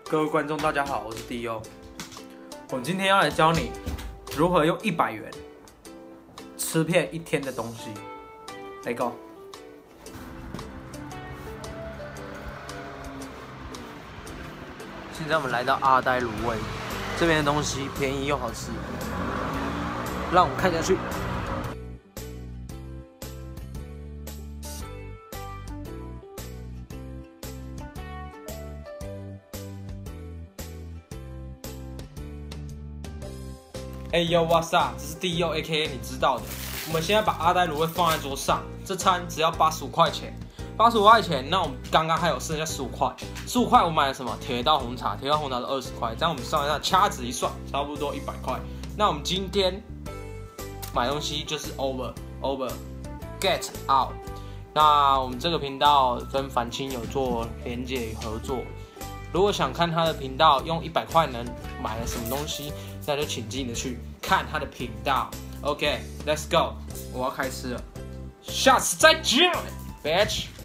各位观众，大家好，我是 D.O。我今天要来教你如何用100元吃遍1天的东西。Let's go！ 现在我们来到阿呆卤味，这边的东西便宜又好吃，让我们看下去。 Yo，what's up？ 这是 D.O A.K.A 你知道的。我们现在把阿呆卤味放在桌上，这餐只要85块钱。85块钱，那我们刚刚还有剩下15块。15块我买了什么？铁道红茶，铁道红茶是20块。这样我们上一下掐指一算，差不多100块。那我们今天买东西就是 over get out。那我们这个频道跟凡青有做连结与合作。如果想看他的频道用100块能买了什么东西，那就请进的去看他的频道。OK，Let's go， 我要开吃了，下次再见 ，bitch。